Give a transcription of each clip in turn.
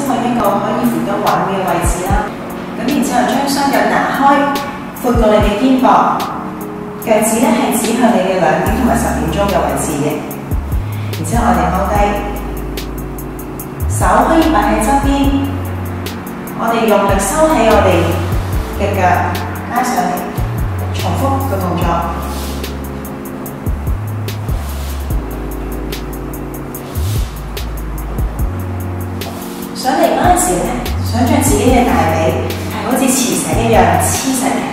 揾一個可以扶得穩嘅位置啦。咁然之後將雙腳拿開，闊過你嘅肩膊，腳趾咧係指向你嘅2點同埋10點鐘嘅位置嘅。然之後我哋踎低，手可以擺喺側邊，我哋用力收起我哋嘅腳，拉上嚟，重複個動作。上嚟嗰陣時咧，想像自己嘅大髀係好似磁石一樣黐實嘅。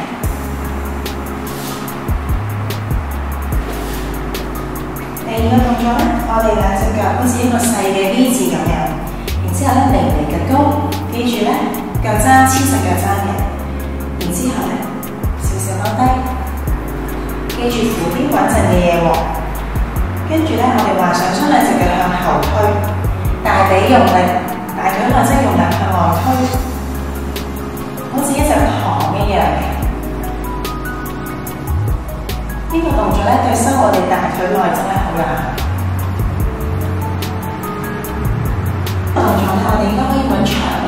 第二個動作咧，我哋2隻腳好似一個細嘅 V 字咁樣，然之後咧離離趌高，記住咧腳踭黐實腳踭嘅，然之後咧少少踎低，記住扶啲穩陣嘅嘢喎。跟住咧，我哋幻想將2隻腳向後推，大髀用力。大腿或者用力向外推，好似一隻蚌一樣嘅。呢個動作咧對收我哋大腿內側咧好有效。動作咧，我哋應該可以揾長啦。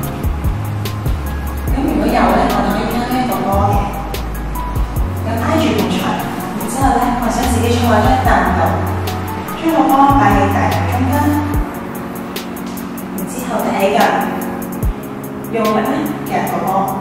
咁如果有咧，我哋可以加一個波嘅，咁挨住埲牆，然之後咧，我想自己坐喺張凳度，將個波擺喺大腿中間。後踢腳，用力咧夾個波。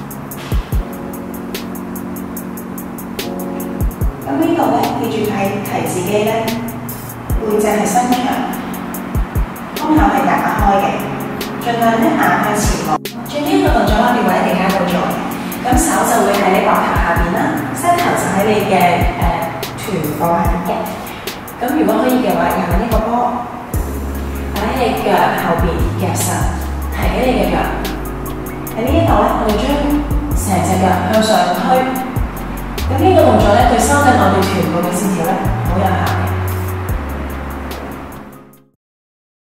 咁呢度咧，記住提自己咧，背脊係伸長，胸口係打開嘅，盡量咧眼向前望。最尾一個動作我哋會喺地下度做嘅，咁手就會喺你膊頭下邊啦，膝頭就喺你嘅臀部下邊嘅。咁如果可以嘅話，又揾一個波。喺你腳後邊夾實，提起你嘅腳。喺呢一度咧，我哋將成隻腳向上推。咁呢個動作咧，對收緊我哋臀部嘅線